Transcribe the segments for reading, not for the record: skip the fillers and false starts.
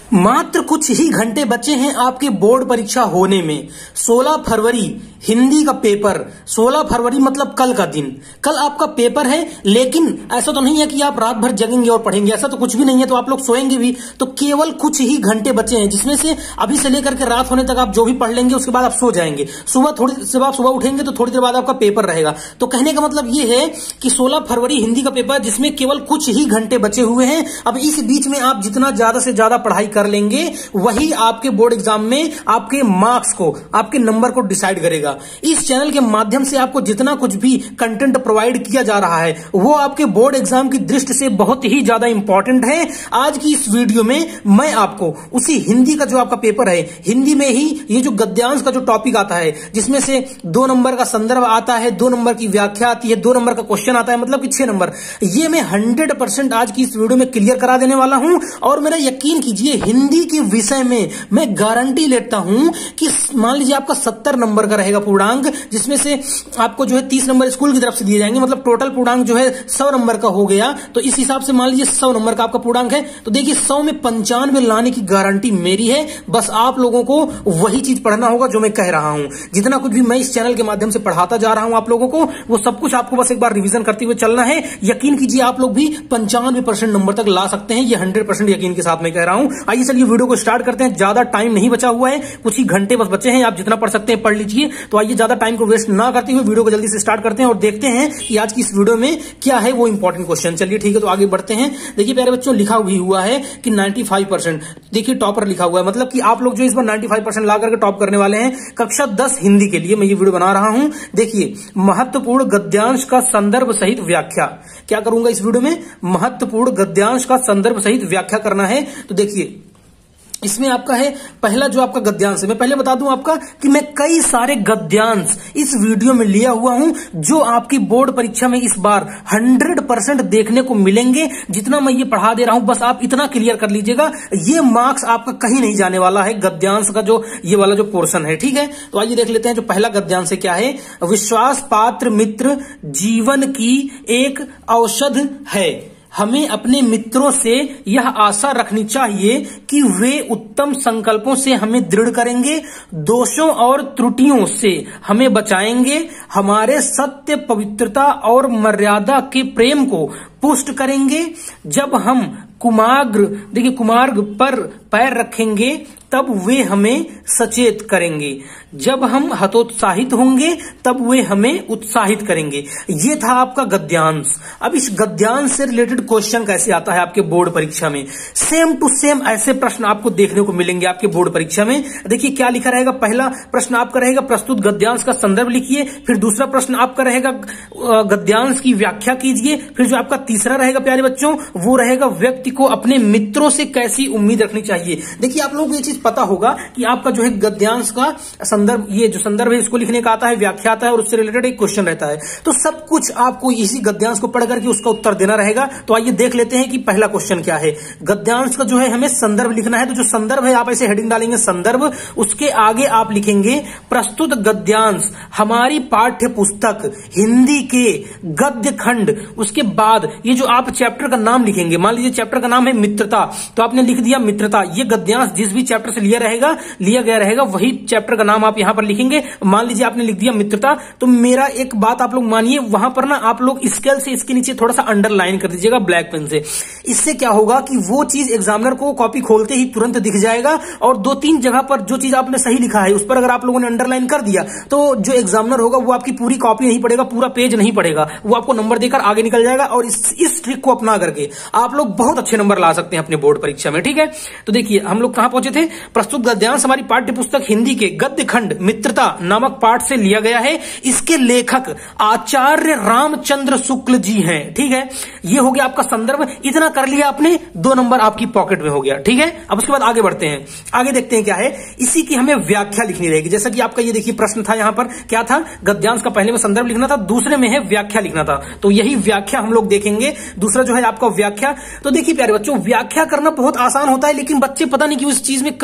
मात्र कुछ ही घंटे बचे हैं आपके बोर्ड परीक्षा होने में। 16 फरवरी हिंदी का पेपर, 16 फरवरी मतलब कल का दिन, कल आपका पेपर है। लेकिन ऐसा तो नहीं है कि आप रात भर जगेंगे और पढ़ेंगे, ऐसा तो कुछ भी नहीं है, तो आप लोग सोएंगे भी। तो केवल कुछ ही घंटे बचे हैं, जिसमें से अभी से लेकर के रात होने तक आप जो भी पढ़ लेंगे उसके बाद आप सो जाएंगे। सुबह उठेंगे तो थोड़ी देर बाद आपका पेपर रहेगा। तो कहने का मतलब ये है कि 16 फरवरी हिंदी का पेपर, जिसमें केवल कुछ ही घंटे बचे हुए हैं। अब इस बीच में आप जितना ज्यादा से ज्यादा पढ़ाई कर लेंगे, वही आपके बोर्ड एग्जाम में आपके मार्क्स को, आपके नंबर को डिसाइड करेगा। इस चैनल के माध्यम से आपको जितना कुछ भी कंटेंट प्रोवाइड किया जा रहा है, वो आपके बोर्ड एग्जाम की दृष्टि से बहुत ही ज्यादा इंपॉर्टेंट है। आज की इस वीडियो में मैं आपको उसी हिंदी का जो आपका पेपर है, हिंदी में ही ये जो गद्यांश का जो टॉपिक आता है, जिसमें से 2 नंबर का संदर्भ आता है, 2 नंबर की व्याख्या आती है, 2 नंबर का क्वेश्चन आता है, मतलब कि 6 नंबर, ये मैं 100% आज की इस वीडियो में क्लियर करा देने वाला हूं। और मेरा यकीन कीजिए, हिंदी के विषय में मैं गारंटी लेता हूं कि मान लीजिए आपका 70 नंबर का रहेगा पूर्णांक, जिसमें से आपको जो है 30 नंबर स्कूल की तरफ से दिए जाएंगे, मतलब टोटल पूर्णांक जो है 100 नंबर का हो गया। तो इस हिसाब से मान लीजिए 100 नंबर का आपका पूर्णांक है, तो देखिए 100 में 95 लाने की गारंटी मेरी है। बस आप लोगों को वही चीज पढ़ना होगा जो मैं कह रहा हूं। जितना कुछ भी मैं इस चैनल के माध्यम से पढ़ाता जा रहा हूं आप लोगों को, वो सब कुछ आपको बस एक बार रिवीजन करते हुए चलना है। यकीन कीजिए, आप लोग भी 95% नंबर तक ला सकते हैं, ये 100% यकीन के साथ मैं कह रहा हूं। आइए चलिए वीडियो को स्टार्ट करते हैं। ज्यादा टाइम नहीं बचा हुआ है, कुछ ही घंटे बस बचे हैं, आप जितना पढ़ सकते हैं पढ़ लीजिए। तो आइए ज्यादा टाइम को वेस्ट ना करते हुए वीडियो को जल्दी से स्टार्ट करते हैं और देखते हैं कि आज की इस वीडियो में क्या है वो इंपॉर्टेंट क्वेश्चन। चलिए ठीक है, तो आगे बढ़ते हैं। देखिए प्यारे बच्चों, लिखा भी हुआ है कि 95%, देखिए टॉपर लिखा हुआ है, मतलब कि आप लोग जो इस बार 95% ला करके टॉप करने वाले हैं। कक्षा 10 हिंदी के लिए मैं ये वीडियो बना रहा हूं। देखिए, महत्वपूर्ण गद्यांश का संदर्भ सहित व्याख्या, क्या करूंगा इस वीडियो में, महत्वपूर्ण गद्यांश का संदर्भ सहित व्याख्या करना है। तो देखिए, इसमें आपका है पहला जो आपका गद्यांश है। मैं पहले बता दूं आपका कि मैं कई सारे गद्यांश इस वीडियो में लिया हुआ हूं, जो आपकी बोर्ड परीक्षा में इस बार 100% देखने को मिलेंगे। जितना मैं ये पढ़ा दे रहा हूं, बस आप इतना क्लियर कर लीजिएगा, ये मार्क्स आपका कहीं नहीं जाने वाला है। गद्यांश का जो ये वाला जो पोर्शन है, ठीक है। तो आइए देख लेते हैं जो पहला गद्यांश है क्या है। विश्वास पात्र मित्र जीवन की एक औषध है। हमें अपने मित्रों से यह आशा रखनी चाहिए कि वे उत्तम संकल्पों से हमें दृढ़ करेंगे, दोषों और त्रुटियों से हमें बचाएंगे, हमारे सत्य, पवित्रता और मर्यादा के प्रेम को पुष्ट करेंगे। जब हम कुमार्ग पर पैर रखेंगे तब वे हमें सचेत करेंगे, जब हम हतोत्साहित होंगे तब वे हमें उत्साहित करेंगे। ये था आपका गद्यांश। अब इस गद्यांश से रिलेटेड क्वेश्चन कैसे आता है आपके बोर्ड परीक्षा में, सेम टू सेम ऐसे प्रश्न आपको देखने को मिलेंगे आपके बोर्ड परीक्षा में। देखिए क्या लिखा रहेगा। पहला प्रश्न आपका रहेगा प्रस्तुत गद्यांश का संदर्भ लिखिए। फिर दूसरा प्रश्न आपका रहेगा गद्यांश की व्याख्या कीजिए। फिर जो आपका तीसरा रहेगा प्यारे बच्चों, वो रहेगा व्यक्ति को अपने मित्रों से कैसी उम्मीद रखनी चाहिए। देखिए आप लोगों को ये चीज पता होगा कि आपका जो है गद्यांश का संदर्भ, ये जो संदर्भ है इसको लिखने का आता है, व्याख्या आता है और उससे रिलेटेड एक क्वेश्चन रहता है। तो सब कुछ आपको इसी गद्यांश को पढ़ करके उसका उत्तर देना रहेगा। तो आइए देख लेते हैं कि पहला क्वेश्चन क्या है। गद्यांश का जो है हमें संदर्भ लिखना है। तो जो संदर्भ है, आप ऐसे हेडिंग डालेंगे संदर्भ, उसके आगे आप लिखेंगे प्रस्तुत गद्यांश हमारी पाठ्य पुस्तक हिंदी के गद्य खंड। उसके बाद ये जो आप चैप्टर का नाम लिखेंगे, मान लीजिए चैप्टर का नाम है मित्रता, तो आपने लिख दिया मित्रता। ये गद्यांश जिस भी चैप्टर से लिया गया रहेगा वही चैप्टर का नाम आप यहां पर लिखेंगे। मान लीजिए आपने लिख दिया मित्रता, तो मेरा एक बात आप लोग मानिए, वहां पर ना आप लोग स्केल से इसके नीचे थोड़ा सा अंडरलाइन कर दीजिएगा ब्लैक पेन से। इससे क्या होगा कि वो चीज एग्जामिनर को कॉपी खोलते ही तुरंत दिख जाएगा, और 2-3 जगह पर जो चीज आपने सही लिखा है उस पर अगर आप लोगों ने अंडरलाइन कर दिया, तो जो एग्जामिनर होगा वो आपकी पूरी कॉपी नहीं पढ़ेगा, पूरा पेज नहीं पढ़ेगा, वो आपको नंबर देकर आगे निकल जाएगा। और इस ट्रिक को अपना करके आप लोग बहुत अच्छे नंबर ला सकते हैं अपने बोर्ड परीक्षा में, ठीक है। तो देखिए हम लोग कहां पहुंचे थे। प्रस्तुत गद्यांश हमारी पाठ्य पुस्तक हिंदी के गद्य खंड मित्रता नामक पाठ से लिया गया है। इसके लेखक आचार्य रामचंद्र शुक्ल जी हैं, ठीक है। ये हो गया आपका संदर्भ। इतना कर लिया आपने, 2 नंबर आपकी पॉकेट में हो गया, ठीक है। अब उसके बाद आगे बढ़ते हैं, आगे देखते हैं क्या है। इसी की हमें व्याख्या लिखनी रहेगी। जैसा कि आपका ये देखिए प्रश्न था, यहां पर क्या था, गद्यांश का पहले में संदर्भ लिखना था, दूसरे में है व्याख्या लिखना था। तो यही व्याख्या हम लोग देखेंगे। दूसरा जो है आपका व्याख्या। तो देखिए प्यारे बच्चों, व्याख्या करना बहुत आसान होता है, लेकिन बच्चे पता नहीं क्यों इस चीज में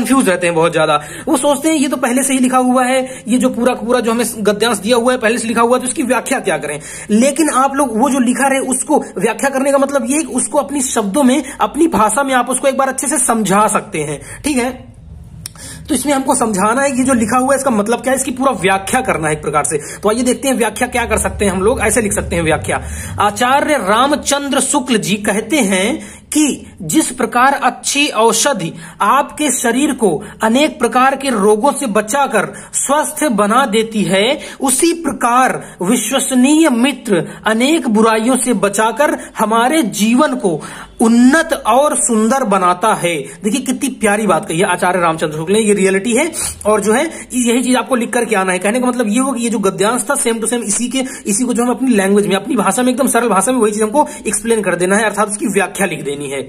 कंफ्यूज रहते हैं बहुत ज्यादा। वो सोचते हैं ये तो पहले से ही लिखा हुआ है, ये जो पूरा जो हमें गद्यांश दिया हुआ है पहले से लिखा हुआ है, तो इसकी व्याख्या क्या करें। लेकिन आप लोग वो जो लिखा रहे उसको व्याख्या करने का मतलब ये उसको अपनी शब्दों में, अपनी भाषा में आप उसको एक बार अच्छे से समझा सकते हैं, ठीक है। तो इसमें हमको समझाना है कि जो लिखा हुआ है इसका मतलब क्या है, इसकी पूरा व्याख्या करना है एक प्रकार से। तो आइए देखते हैं व्याख्या क्या कर सकते हैं हम लोग। ऐसे लिख सकते हैं व्याख्या। आचार्य रामचंद्र शुक्ल जी कहते हैं कि जिस प्रकार अच्छी औषधि आपके शरीर को अनेक प्रकार के रोगों से बचाकर स्वस्थ बना देती है, उसी प्रकार विश्वसनीय मित्र अनेक बुराइयों से बचाकर हमारे जीवन को उन्नत और सुंदर बनाता है। देखिए कितनी प्यारी बात कही है आचार्य रामचंद्र शुक्ल ने, ये रियलिटी है। और जो है यही चीज आपको लिख करके आना है। कहने का मतलब ये हो कि ये जो गद्यांश था सेम टू सेम इसी को जो हम अपनी लैंग्वेज में, अपनी भाषा में, एकदम सरल भाषा में वही चीज हमको एक्सप्लेन कर देना है, अर्थात उसकी व्याख्या लिख देनी है।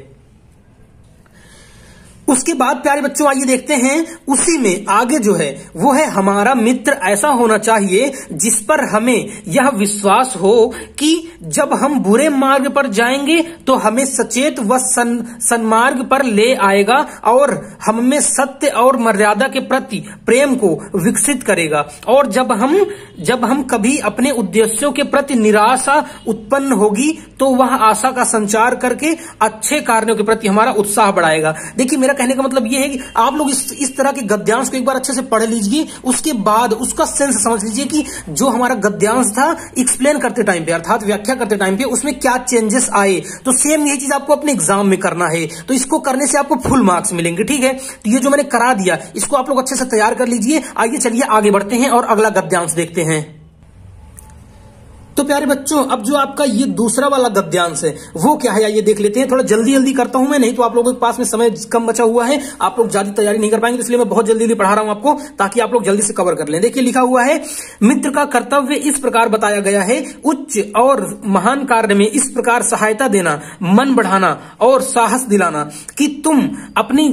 उसके बाद प्यारे बच्चों आइए देखते हैं उसी में आगे जो है वो है हमारा मित्र ऐसा होना चाहिए जिस पर हमें यह विश्वास हो कि जब हम बुरे मार्ग पर जाएंगे तो हमें सचेत व सन्मार्ग पर ले आएगा और हम में सत्य और मर्यादा के प्रति प्रेम को विकसित करेगा। और जब हम कभी अपने उद्देश्यों के प्रति निराशा उत्पन्न होगी तो वह आशा का संचार करके अच्छे कार्यों के प्रति हमारा उत्साह बढ़ाएगा। देखिए मेरा कहने का मतलब यह है कि आप लोग इस तरह के गद्यांश को एक बार अच्छे से पढ़ लीजिए, उसके बाद उसका सेंस समझ लीजिए कि जो हमारा गद्यांश था एक्सप्लेन करते टाइम पे, अर्थात व्याख्या करते टाइम पे उसमें क्या चेंजेस आए। तो सेम यही चीज आपको अपने एग्जाम में करना है। तो इसको करने से आपको फुल मार्क्स मिलेंगे, ठीक है। तो ये जो मैंने करा दिया इसको आप लोग अच्छे से तैयार कर लीजिए। आइए चलिए आगे बढ़ते हैं और अगला गद्यांश देखते हैं। तो प्यारे बच्चों अब जो आपका ये दूसरा वाला गद्यांश है वो क्या है, आइए देख लेते हैं। थोड़ा जल्दी जल्दी करता हूं मैं, नहीं तो आप लोगों के पास में समय कम बचा हुआ है, आप लोग ज्यादा तैयारी नहीं कर पाएंगे, तो इसलिए मैं बहुत जल्दी पढ़ा रहा हूं आपको ताकि आप लोग जल्दी से कवर कर लें। देखिए लिखा हुआ है, मित्र का कर्तव्य इस प्रकार बताया गया है, उच्च और महान कार्य में इस प्रकार सहायता देना, मन बढ़ाना और साहस दिलाना कि तुम अपनी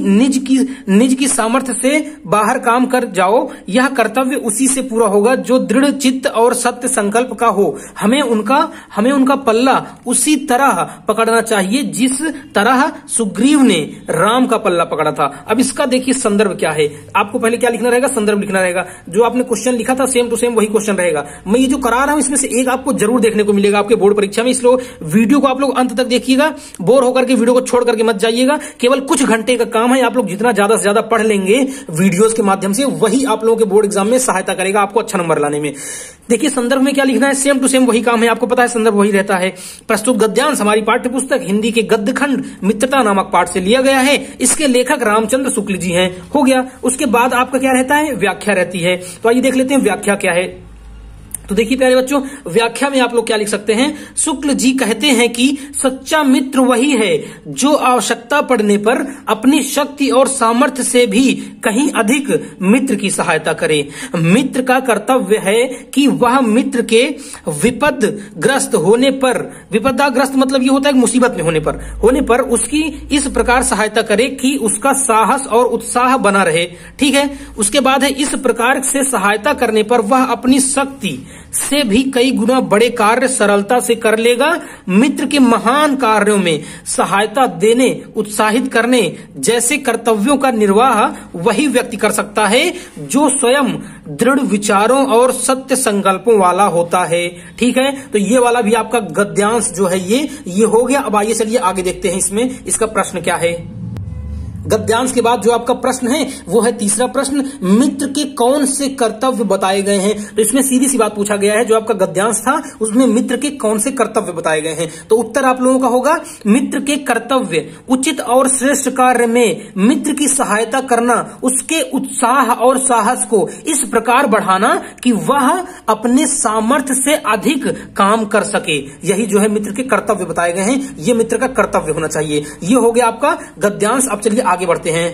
निज की सामर्थ्य से बाहर काम कर जाओ। यह कर्तव्य उसी से पूरा होगा जो दृढ़ चित्त और सत्य संकल्प का हो। हमें उनका पल्ला उसी तरह पकड़ना चाहिए जिस तरह सुग्रीव ने राम का पल्ला पकड़ा था। अब इसका देखिए संदर्भ क्या है, आपको पहले क्या लिखना रहेगा, संदर्भ लिखना रहेगा। जो आपने क्वेश्चन लिखा था सेम टू सेम वही क्वेश्चन रहेगा। मैं ये जो करा रहा हूं इसमें से एक आपको जरूर देखने को मिलेगा आपके बोर्ड परीक्षा में, इसलिए वीडियो को आप लोग अंत तक देखिएगा, बोर होकर के वीडियो को छोड़ करके मत जाइएगा। केवल कुछ घंटे का काम है, आप लोग जितना ज्यादा से ज्यादा पढ़ लेंगे वीडियोस के माध्यम से वही आप लोगों के बोर्ड एग्जाम में सहायता करेगा आपको अच्छा नंबर लाने में। देखिए संदर्भ में क्या लिखना है, सेम टू सेम वही काम है, आपको पता है संदर्भ वही रहता है। प्रस्तुत गद्यांश हमारी पाठ्य पुस्तक हिंदी के गद्य खंड मित्रता नामक पाठ से लिया गया है। इसके लेखक रामचंद्र शुक्ल जी हैं। हो गया। उसके बाद आपका क्या रहता है, व्याख्या रहती है। तो आइए देख लेते हैं व्याख्या क्या है। तो देखिए प्यारे बच्चों व्याख्या में आप लोग क्या लिख सकते हैं, शुक्ल जी कहते हैं कि सच्चा मित्र वही है जो आवश्यकता पड़ने पर अपनी शक्ति और सामर्थ्य से भी कहीं अधिक मित्र की सहायता करे। मित्र का कर्तव्य है कि वह मित्र के विपदग्रस्त होने पर, विपदाग्रस्त मतलब ये होता है मुसीबत में होने पर उसकी इस प्रकार सहायता करे कि उसका साहस और उत्साह बना रहे, ठीक है। उसके बाद है, इस प्रकार से सहायता करने पर वह अपनी शक्ति से भी कई गुना बड़े कार्य सरलता से कर लेगा। मित्र के महान कार्यों में सहायता देने, उत्साहित करने जैसे कर्तव्यों का निर्वाह वही व्यक्ति कर सकता है जो स्वयं दृढ़ विचारों और सत्य संकल्पों वाला होता है, ठीक है। तो ये वाला भी आपका गद्यांश जो है ये हो गया। अब आइए चलिए आगे देखते हैं इसमें इसका प्रश्न क्या है। गद्यांश के बाद जो आपका प्रश्न है वो है तीसरा प्रश्न, मित्र के कौन से कर्तव्य बताए गए हैं। तो इसमें सीधी सी बात पूछा गया है, जो आपका गद्यांश था उसमें मित्र के कौन से कर्तव्य बताए गए हैं। तो उत्तर आप लोगों का होगा, मित्र के कर्तव्य उचित और श्रेष्ठ कार्य में मित्र की सहायता करना, उसके उत्साह और साहस को इस प्रकार बढ़ाना कि वह अपने सामर्थ्य से अधिक काम कर सके। यही जो है मित्र के कर्तव्य बताए गए हैं, ये मित्र का कर्तव्य होना चाहिए। ये हो गया आपका गद्यांश। अब चलिए आगे बढ़ते हैं।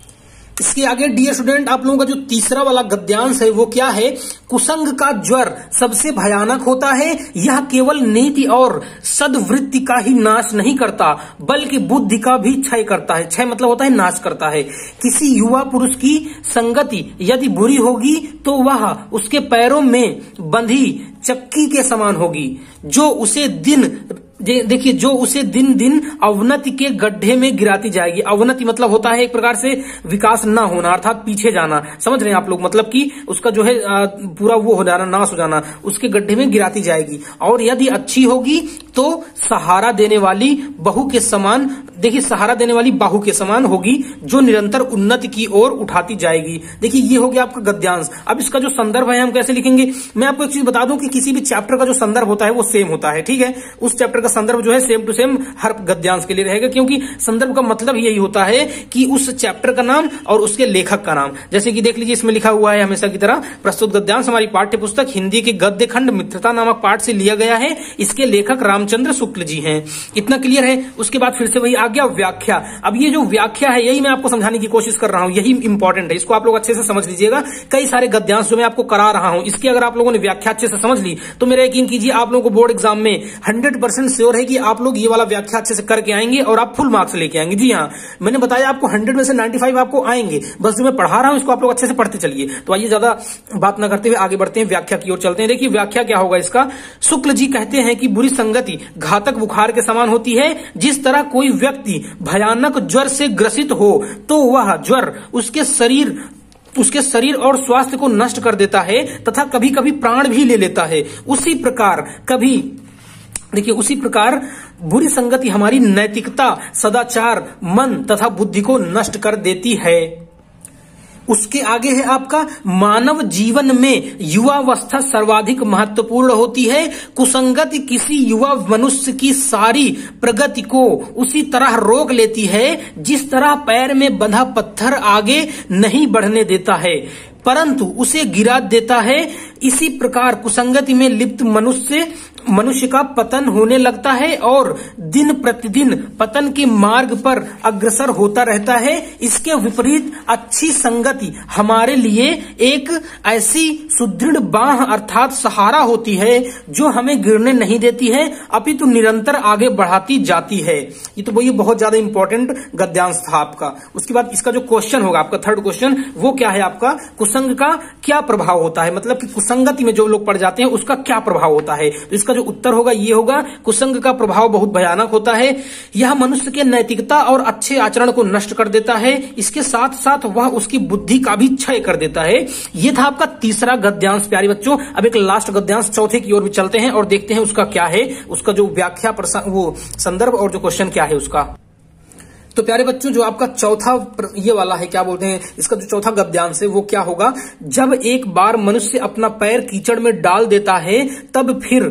इसके आगे डियर स्टूडेंट आप लोगों का जो तीसरा वाला गद्यांश है वो क्या है, कुसंग का ज्वर सबसे भयानक होता है। यह केवल नीति और सद्वृत्ति का ही नाश नहीं करता बल्कि बुद्धि का भी क्षय करता है। क्षय मतलब होता है नाश करता है। किसी युवा पुरुष की संगति यदि बुरी होगी तो वह उसके पैरों में बंधी चक्की के समान होगी, जो देखिए जो उसे दिन दिन अवनति के गड्ढे में गिराती जाएगी। अवनति मतलब होता है एक प्रकार से विकास ना होना, अर्थात पीछे जाना, समझ रहे हैं आप लोग, मतलब कि उसका जो है पूरा वो हो जाना, नाश हो जाना, उसके गड्ढे में गिराती जाएगी। और यदि अच्छी होगी तो सहारा देने वाली बहू के समान, देखिए सहारा देने वाली बाहू के समान होगी जो निरंतर उन्नति की ओर उठाती जाएगी। देखिए ये हो गया आपका गद्यांश। अब इसका जो संदर्भ है हम कैसे लिखेंगे, मैं आपको एक चीज बता दूं कि किसी भी चैप्टर का जो संदर्भ होता है वो सेम होता है, ठीक है। उस चैप्टर का संदर्भ जो है सेम टू सेम हर गद्यांश के लिए रहेगा, क्योंकि संदर्भ का मतलब यही होता है कि उस चैप्टर का नाम और उसके लेखक का नाम। जैसे कि देख लीजिए इसमें लिखा हुआ है हमेशा की तरह, प्रस्तुत गद्यांश हमारी पाठ्य पुस्तक हिंदी के गद्य खंड मित्रता नामक पाठ से लिया गया है, इसके लेखक रामचंद्र शुक्ल जी हैं। इतना क्लियर है। उसके बाद फिर से वही आ गया व्याख्या। अब ये जो व्याख्या है यही मैं आपको समझाने की कोशिश कर रहा हूं, यही इंपॉर्टेंट है, इसको आप लोग अच्छे से समझ लीजिएगा। कई सारे गद्यांश जो मैं आपको करा रहा हूं इसकी अगर आप लोगों ने व्याख्या अच्छे से समझ ली तो मेरा यकीन कीजिए आप लोगों को बोर्ड एग्जाम में 100% श्योर है कि आप लोग ये वाला व्याख्या अच्छे से करके आएंगे और आप फुल मार्क्स लेके आएंगे। जी हाँ, मैंने बताया आपको 100 में से 95 आपको आएंगे, बस जो मैं पढ़ा रहा हूं इसको आप लोग अच्छे से पढ़ते चलिए। तो आइए ज्यादा बात न करते हुए आगे बढ़ते हैं, व्याख्या की ओर चलते हैं। देखिए व्याख्या क्या होगा इसका। शुक्ल जी कहते हैं कि बुरी संगति घातक बुखार के समान होती है। जिस तरह कोई व्यक्ति भयानक ज्वर से ग्रसित हो तो वह ज्वर उसके शरीर और स्वास्थ्य को नष्ट कर देता है तथा कभी कभी प्राण भी ले लेता है। उसी प्रकार बुरी संगति हमारी नैतिकता, सदाचार, मन तथा बुद्धि को नष्ट कर देती है। उसके आगे है आपका मानव जीवन में युवावस्था सर्वाधिक महत्वपूर्ण होती है। कुसंगति किसी युवा मनुष्य की सारी प्रगति को उसी तरह रोक लेती है जिस तरह पैर में बंधा पत्थर आगे नहीं बढ़ने देता है परंतु उसे गिरा देता है। इसी प्रकार कुसंगति में लिप्त मनुष्य का पतन होने लगता है और दिन प्रतिदिन पतन के मार्ग पर अग्रसर होता रहता है। इसके विपरीत अच्छी संगति हमारे लिए एक ऐसी सुदृढ़ बाह अर्थात सहारा होती है जो हमें गिरने नहीं देती है अपितु निरंतर आगे बढ़ाती जाती है। ये तो ये बहुत ज्यादा इंपॉर्टेंट गद्यांश था आपका। उसके बाद इसका जो क्वेश्चन होगा आपका थर्ड क्वेश्चन वो क्या है आपका, कुसंग का क्या प्रभाव होता है, मतलब कि कुसंगति में जो लोग पड़ जाते हैं उसका क्या प्रभाव होता है। तो इसका जो उत्तर होगा ये होगा, कुसंग का प्रभाव बहुत भयानक होता है। यह मनुष्य के नैतिकता और अच्छे आचरण को नष्ट कर देता है। इसके साथ साथ वह उसकी बुद्धि का भी क्षय कर देता है। ये था आपका तीसरा गद्यांश प्यारे बच्चों। अब एक लास्ट गद्यांश चौथे की ओर भी चलते हैं और देखते हैं उसका क्या है, उसका जो व्याख्या वो संदर्भ और जो क्वेश्चन क्या है उसका। तो प्यारे बच्चों जो आपका चौथा ये वाला है, क्या बोलते हैं इसका जो चौथा गद्यांश है वो क्या होगा, जब एक बार मनुष्य अपना पैर कीचड़ में डाल देता है तब फिर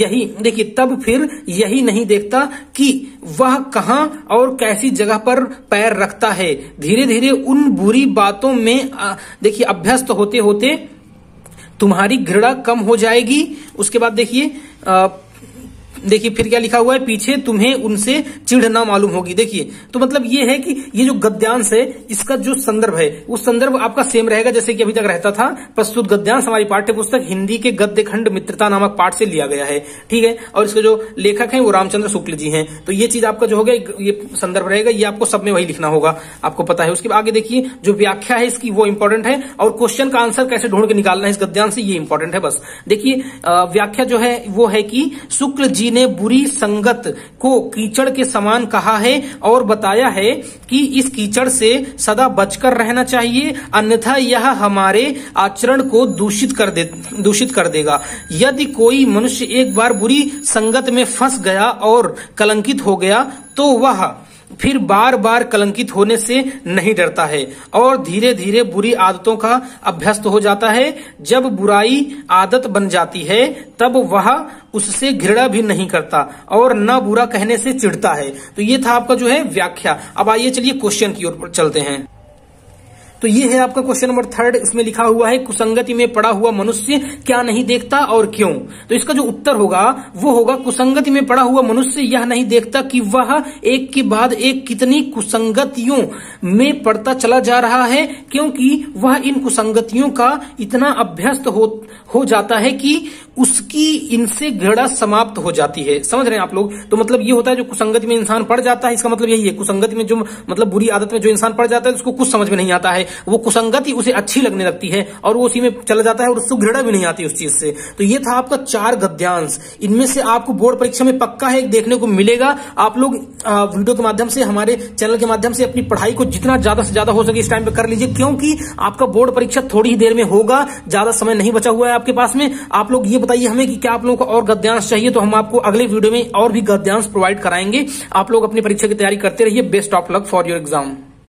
यही नहीं देखता कि वह कहां और कैसी जगह पर पैर रखता है। धीरे धीरे उन बुरी बातों में देखिए अभ्यस्त होते होते तुम्हारी घृणा कम हो जाएगी। उसके बाद देखिए फिर क्या लिखा हुआ है, पीछे तुम्हें उनसे चिढ़ ना मालूम होगी। देखिए तो मतलब ये है कि ये जो गद्यांश है इसका जो संदर्भ है वो संदर्भ आपका सेम रहेगा जैसे कि अभी तक रहता था। प्रस्तुत गद्यांश हमारी पाठ्य पुस्तक हिंदी के गद्य खंड मित्रता नामक पाठ से लिया गया है, ठीक है। और इसके जो लेखक हैं वो रामचंद्र शुक्ल जी हैं। तो ये चीज आपका जो होगा ये संदर्भ रहेगा, ये आपको सब में वही लिखना होगा, आपको पता है। उसके आगे देखिए जो व्याख्या है इसकी वो इंपॉर्टेंट है और क्वेश्चन का आंसर कैसे ढूंढ के निकालना है इस गद्यांश से ये इंपॉर्टेंट है। बस देखिए व्याख्या जो है वो है कि शुक्ल जी ने बुरी संगत को कीचड़ के समान कहा है और बताया है कि इस कीचड़ से सदा बचकर रहना चाहिए, अन्यथा यह हमारे आचरण को दूषित कर देगा। यदि कोई मनुष्य एक बार बुरी संगत में फंस गया और कलंकित हो गया तो वह फिर बार बार कलंकित होने से नहीं डरता है और धीरे धीरे बुरी आदतों का अभ्यस्त हो जाता है। जब बुराई आदत बन जाती है तब वह उससे घृणा भी नहीं करता और न बुरा कहने से चिढ़ता है। तो ये था आपका जो है व्याख्या। अब आइए चलिए क्वेश्चन की ओर चलते हैं। तो ये है आपका क्वेश्चन नंबर थर्ड। इसमें लिखा हुआ है कुसंगति में पड़ा हुआ मनुष्य क्या नहीं देखता और क्यों। तो इसका जो उत्तर होगा वो होगा, कुसंगति में पड़ा हुआ मनुष्य यह नहीं देखता कि वह एक के बाद एक कितनी कुसंगतियों में पड़ता चला जा रहा है, क्योंकि वह इन कुसंगतियों का इतना अभ्यस्त हो जाता है कि उसकी इनसे घृणा समाप्त हो जाती है। समझ रहे हैं आप लोग? तो मतलब ये होता है जो कुसंगति में इंसान पड़ जाता है, इसका मतलब यही है, कुसंगति में जो मतलब बुरी आदत में जो इंसान पड़ जाता है उसको कुछ समझ में नहीं आता है, वो कुसंगति उसे अच्छी लगने लगती है और वो उसी में चला जाता है और उसको घृणा भी नहीं आती उस चीज से। तो ये था आपका 4 गद्यांश। इनमें से आपको बोर्ड परीक्षा में पक्का है देखने को मिलेगा। आप लोग वीडियो के माध्यम से, हमारे चैनल के माध्यम से अपनी पढ़ाई को जितना ज्यादा से ज्यादा हो सके इस टाइम पे कर लीजिए, क्योंकि आपका बोर्ड परीक्षा थोड़ी ही देर में होगा, ज्यादा समय नहीं बचा हुआ है आपके पास में। आप लोग ये बताइए हमें कि क्या आप लोगों को और गद्यांश चाहिए, तो हम आपको अगले वीडियो में और भी गद्यांश प्रोवाइड कराएंगे। आप लोग अपनी परीक्षा की तैयारी करते रहिए। Best of luck for your exam.